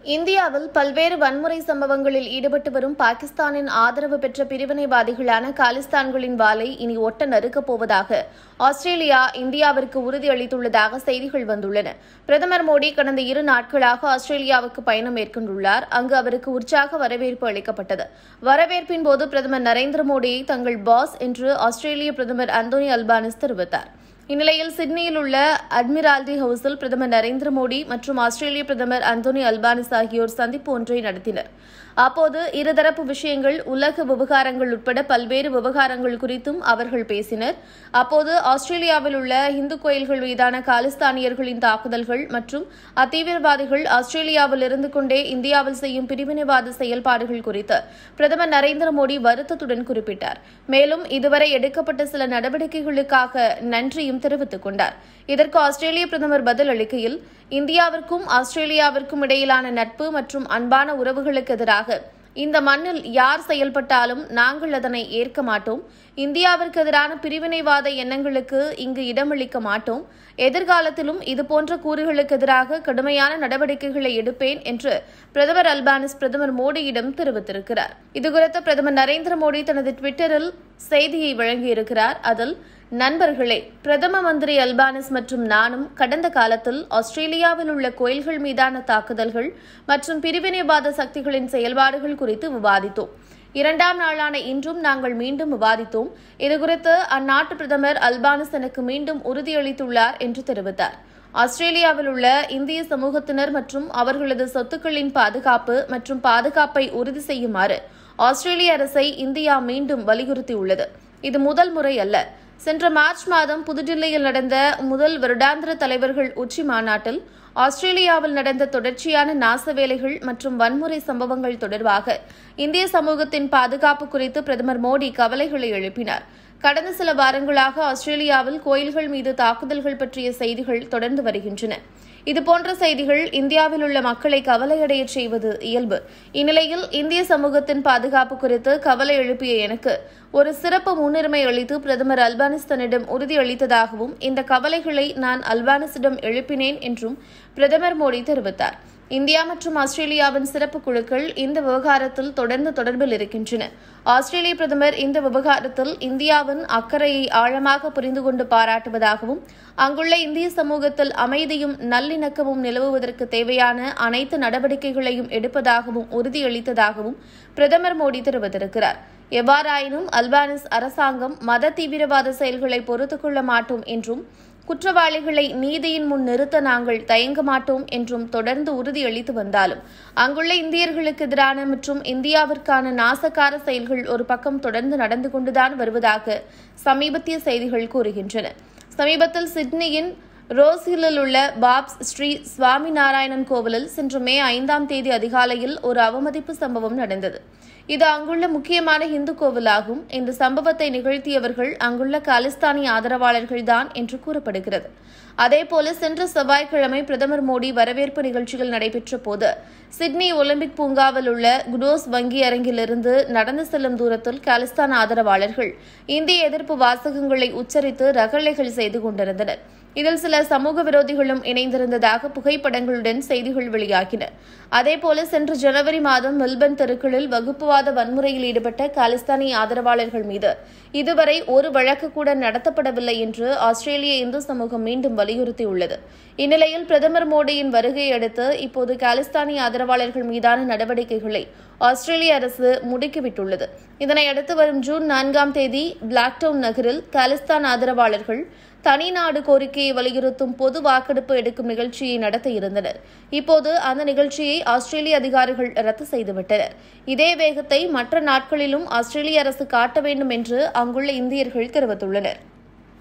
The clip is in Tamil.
இந்தியாவில் பல்வேறு வன்முறை சம்பவங்களில் ஈடுபட்டு வரும் பாகிஸ்தானின் ஆதரவு பெற்ற பிரிவினைவாதிகளான காலிஸ்தான்களின் வாலை இனி ஒட்ட நறுக்கப் போவதாக ஆஸ்திரேலியா இந்தியாவிற்கு உறுதியளித்துள்ளதாக செய்திகள் வந்துள்ளன. பிரதமர் மோடி கடந்த 2 நாட்களாக ஆஸ்திரேலியாவுக்கு பயணம் மேற்கொண்டுள்ளார். அங்கு அவருக்கு உற்சாக வரவேற்பு அளிக்கப்பட்டது. வரவேற்பின் போது பிரதமர் நரேந்திர மோடியை தங்கள் பாஸ் என்று ஆஸ்திரேலிய பிரதமர் அந்தோனி அல்பானிஸ் தெரிவித்தார். இந்நிலையில் சிட்னியில் உள்ள அட்மிரால்டி ஹவுஸில் பிரதமர் நரேந்திர மோடி மற்றும் ஆஸ்திரேலிய பிரதமர் அந்தோனி அல்பானிஸ் ஆகியோர் சந்திப்பு ஒன்றை நடத்தினர். அப்போது இருதரப்பு விஷயங்கள், உலக விவகாரங்கள் உட்பட பல்வேறு விவகாரங்கள் குறித்தும் அவர்கள் பேசினர். அப்போது ஆஸ்திரேலியாவில் உள்ள இந்து கோயில்கள் மீதான காலிஸ்தானியர்களின் தாக்குதல்கள் மற்றும் அத்தீவிரவாதிகள் ஆஸ்திரேலியாவில் இருந்து கொண்டே இந்தியாவில் செய்யும் பிரிவினைவாத செயல்பாடுகள் குறித்து பிரதமர் நரேந்திர மோடி வருத்தத்துடன் குறிப்பிட்டார். மேலும் இதுவரை எடுக்கப்பட்ட சில நடவடிக்கைகளுக்காக நன்றியும் தெரிவித்துக் கொண்டார். இதற்கு ஆஸ்திரேலிய பிரதமர் பதில் அளிக்கையில், இந்தியாவிற்கும் ஆஸ்திரேலியாவிற்கும் இடையிலான நட்பு மற்றும் அன்பான உறவுகளுக்கு எதிராக இந்த மண்ணில் யார் செயல்பட்டாலும் நாங்கள் அதனை ஏற்க மாட்டோம். இந்தியாவிற்கு எதிரான பிரிவினைவாத எண்ணங்களுக்கு இங்கு இடமளிக்க மாட்டோம். எதிர்காலத்திலும் இதுபோன்ற கூறுகளுக்கு எதிராக கடுமையான நடவடிக்கைகளை எடுப்பேன் என்று பிரதமர் அல்பானிஸ் பிரதமர் மோடியிடம் தெரிவித்திருக்கிறார். இதுகுறித்து பிரதமர் நரேந்திர மோடி தனது டுவிட்டரில் செய்தியை வழங்கியிருக்கிறார். அதில், நண்பர்களே, பிரதம மந்திரி அல்பானிஸ் மற்றும் நானும் கடந்த காலத்தில் ஆஸ்திரேலியாவில் உள்ள கோயில்கள் மீதான தாக்குதல்கள் மற்றும் பிரிவினைவாத சக்திகளின் செயல்பாடுகள் குறித்து விவாதித்தோம். 2ஆம் நாளான இன்றும் நாங்கள் மீண்டும் விவாதித்தோம். இதுகுறித்து அந்நாட்டு பிரதமர் அல்பானிஸ் எனக்கு மீண்டும் உறுதியளித்துள்ளார் என்று தெரிவித்தார். ஆஸ்திரேலியாவில் உள்ள இந்திய சமூகத்தினர் மற்றும் அவர்களது சொத்துக்களின் பாதுகாப்பு மற்றும் பாதுகாப்பை உறுதி செய்யுமாறு ஆஸ்திரேலிய அரசை இந்தியா மீண்டும் வலியுறுத்தியுள்ளது. இது முதல் முறை அல்ல. சென்ற மார்ச் மாதம் புதுடில்லியில் நடந்த முதல் வருடாந்திர தலைவர்கள் உச்சி மாநாட்டில் ஆஸ்திரேலியாவில் நடந்த தொடர்ச்சியான நாச வேலைகள் மற்றும் வன்முறை சம்பவங்கள் தொடர்பாக இந்திய சமூகத்தின் பாதுகாப்பு குறித்து பிரதமர் மோடி கவலைகளை எழுப்பினார். கடந்த சில வாரங்களாக ஆஸ்திரேலியாவில் கோயில்கள் மீது தாக்குதல்கள் பற்றிய செய்திகள் தொடர்ந்து வருகின்றன. இதுபோன்ற செய்திகள் இந்தியாவில் உள்ள மக்களை கவலையடைய செய்வது இயல்பு. இந்நிலையில் இந்திய சமூகத்தின் பாதுகாப்பு குறித்து கவலை எழுப்பிய எனக்கு ஒரு சிறப்பு முன்னுரிமை அளித்து பிரதமர் அல்பானிஸ் தன்னிடம் உறுதியளித்ததாகவும் இந்த கவலைகளை நான் அல்பானிஸிடம் எழுப்பினேன் என்றும் பிரதமர் மோடி தெரிவித்தார். இந்தியா மற்றும் ஆஸ்திரேலியாவின் சிறப்பு குழுக்கள் இந்த விவகாரத்தில் தொடர்ந்து தொடர்பில் இருக்கின்றன. ஆஸ்திரேலிய பிரதமர் இந்த விவகாரத்தில் இந்தியாவின் அக்கறையை ஆழமாக புரிந்து கொண்டு பாராட்டுவதாகவும் அங்குள்ள இந்திய சமூகத்தில் அமைதியும் நல்லிணக்கமும் நிலவுவதற்கு தேவையான அனைத்து நடவடிக்கைகளையும் எடுப்பதாகவும் உறுதியளித்ததாகவும் பிரதமர் மோடி தெரிவித்திருக்கிறார். எவ்வாறாயினும் அல்பானிஸ் அரசாங்கம் மத தீவிரவாத செயல்களை பொறுத்துக் கொள்ள மாட்டோம் என்றும் குற்றவாளிகளை நீதியின் முன் நிறுத்த நாங்கள் தயங்க மாட்டோம் என்றும் தொடர்ந்து உறுதியளித்து வந்தாலும் அங்குள்ள இந்தியர்களுக்கு எதிரான மற்றும் இந்தியாவிற்கான நாசகார செயல்கள் ஒரு பக்கம் தொடர்ந்து நடந்து கொண்டுதான் வருவதாக சமீபத்திய செய்திகள் கூறுகின்றன. சமீபத்தில் சிட்னியின் ரோஸ்ஹில்லில் உள்ள பாப்ஸ் ஸ்ரீ சுவாமிநாராயணன் கோவிலில் சென்ற மே 5ஆம் தேதி அதிகாலையில் ஒரு அவமதிப்பு சம்பவம் நடந்தது. இது அங்குள்ள முக்கியமான இந்து கோவிலாகும். இந்த சம்பவத்தை நிகழ்த்தியவர்கள் அங்குள்ள காலிஸ்தானி ஆதரவாளர்கள்தான் என்று கூறப்படுகிறது. அதேபோல சென்ற செவ்வாய்க்கிழமை பிரதமர் மோடி வரவேற்பு நிகழ்ச்சிகள் நடைபெற்ற போது சிட்னி ஒலிம்பிக் பூங்காவில் உள்ள குடோஸ் வங்கி அரங்கிலிருந்து நடந்து செல்லும் தூரத்தில் காலிஸ்தான் ஆதரவாளர்கள் இந்திய எதிர்ப்பு வாசகங்களை உச்சரித்து ரகளைகள் செய்து கொண்டிருந்தனர். இதில் சில சமூக விரோதிகளும் இணைந்திருந்ததாக புகைப்படங்களுடன் செய்திகள் வெளியாகின. அதேபோல சென்ற ஜனவரி மாதம் மெல்பர்ன் தெருக்களில் வகுப்புவாத வன்முறையில் ஈடுபட்ட காலிஸ்தானி ஆதரவாளர்கள் மீது இதுவரை ஒரு வழக்கு கூட நடத்தப்படவில்லை என்று ஆஸ்திரேலிய இந்து சமூகம் மீண்டும் வலியுறுத்தியுள்ளது. இந்நிலையில் பிரதமர் மோடியின் வருகையை அடுத்து இப்போது காலிஸ்தானி ஆதரவாளர்கள் மீதான நடவடிக்கைகளை ஆஸ்திரேலிய அரசு முடுக்கிவிட்டுள்ளது. இதனையடுத்து வரும் ஜூன் 4ஆம் தேதி பிளாக்டவுன் நகரில் காலிஸ்தான் ஆதரவாளர்கள் தனிநாடு கோரிக்கையை வலியுறுத்தும் பொது வாக்கெடுப்பு எடுக்கும் நிகழ்ச்சியை நடத்த இருந்தனர். இப்போது அந்த நிகழ்ச்சியை ஆஸ்திரேலிய அதிகாரிகள் ரத்து செய்துவிட்டனர். இதே வேகத்தை மற்ற நாட்களிலும் ஆஸ்திரேலிய அரசு காட்ட வேண்டும் என்று அங்குள்ள இந்தியர்கள் தெரிவித்துள்ளனர்.